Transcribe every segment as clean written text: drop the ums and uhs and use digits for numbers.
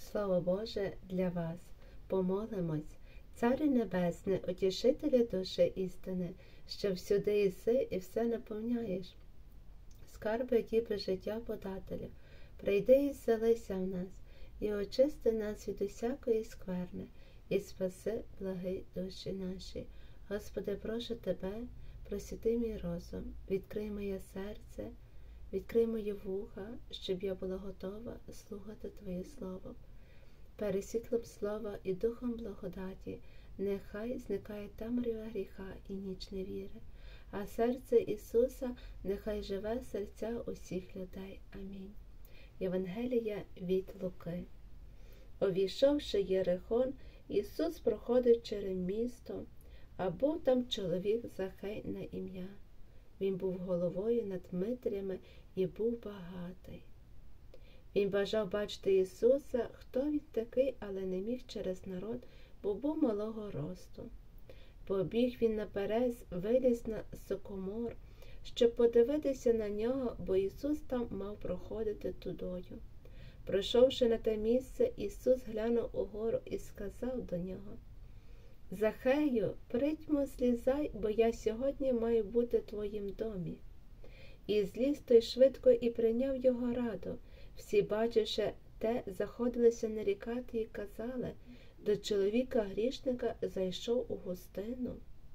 Слово Боже для вас. Помолимось. Царю Небесний, утішителю душі істини, що всюди єси і все наповняєш. Скарби діби життя подателю, прийди і зселися в нас, і очисти нас від усякої скверни, і спаси, благий душі наші. Господи, прошу Тебе, просвіти мій розум, відкрий моє серце, відкрий мої вуха, щоб я була готова слухати Твоє Слово. Перед світлом Слова і духом благодаті нехай зникає темрява гріха і ніч невіри, а серце Ісуса нехай живе в серця усіх людей. Амінь. Євангелія від Луки. Увійшовши Єрихон, Ісус проходив через місто, а був там чоловік Захей на ім'я. Він був головою над митрями і був багатий. Він бажав бачити Ісуса, хто він такий, але не міг через народ, бо був малого росту. Побіг він наперед, виліз на сокомор, щоб подивитися на нього, бо Ісус там мав проходити тудою. Пройшовши на те місце, Ісус глянув угору і сказав до нього: «Захею, придьмо, злізай, бо я сьогодні маю бути в твоїм домі». І зліз той швидко і прийняв його раду. Всі, бачивши те, заходилися нарікати і казали: «До чоловіка грішника зайшов у гостину».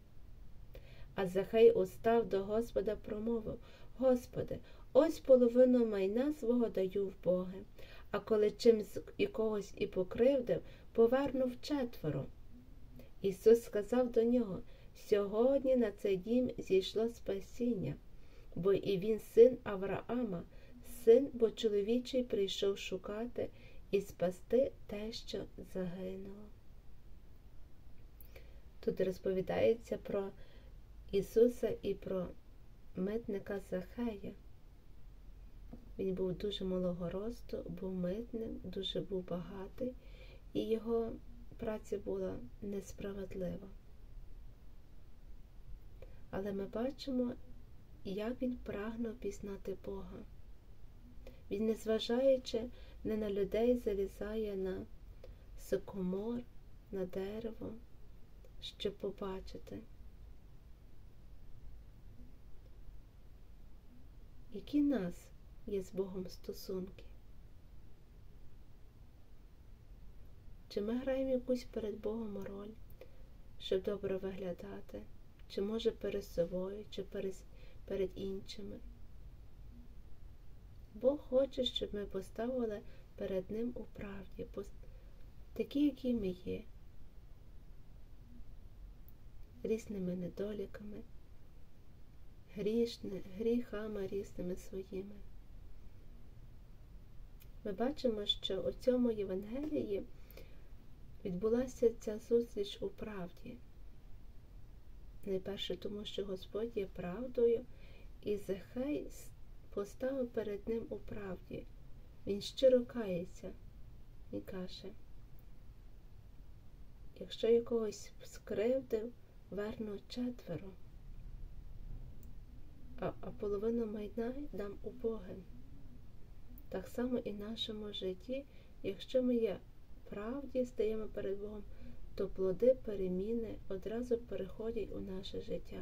А Захей устав до Господа, промовив: «Господи, ось половину майна свого даю в боги, а коли чимсь і когось і покривдив, повернув 4». Ісус сказав до нього: «Сьогодні на цей дім зійшло спасіння, бо і він син Авраама, син бо чоловічий прийшов шукати і спасти те, що загинуло». Тут розповідається про Ісуса і про митника Захея. Він був дуже малого росту, був митним, дуже був багатий, і його праця була несправедлива. Але ми бачимо, як він прагнув пізнати Бога. Він, незважаючи не на людей, залізає на сокомор, на дерево, щоб побачити, які нас є з Богом стосунки. Чи ми граємо якусь перед Богом роль, щоб добре виглядати, чи може перед собою, чи перед іншими. Бог хоче, щоб ми поставили перед Ним у правді, такі, які ми є, різними недоліками, гріхами різними своїми. Ми бачимо, що у цьому Євангелії відбулася ця зустріч у правді. Найперше тому, що Господь є правдою, і Захей поставив перед ним у правді. Він щиро кається і каже: «Якщо я когось скривдив, верну 4, а половину майна дам убогим». Так само і в нашому житті, якщо ми є правді, стаємо перед Богом, то плоди переміни одразу переходять у наше життя.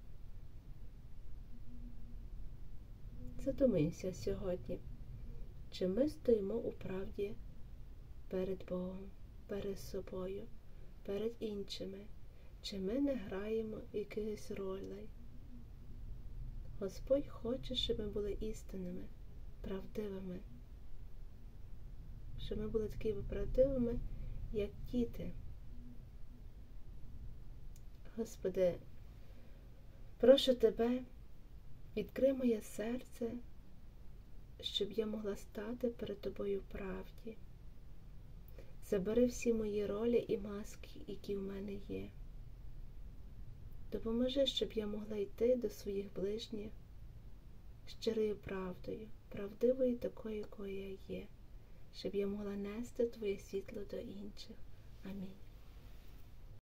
Задумаємося сьогодні, чи ми стоїмо у правді перед Богом, перед собою, перед іншими, чи ми не граємо якихось ролей. Господь хоче, щоб ми були істинними, правдивими, щоб ми були такими правдивими, як діти. Господи, прошу Тебе, відкрий моє серце, щоб я могла стати перед Тобою в правді. Забери всі мої ролі і маски, які в мене є. Допоможи, щоб я могла йти до своїх ближніх щирою правдою, правдивою такою, якою я є, щоб я могла нести Твоє світло до інших. Амінь.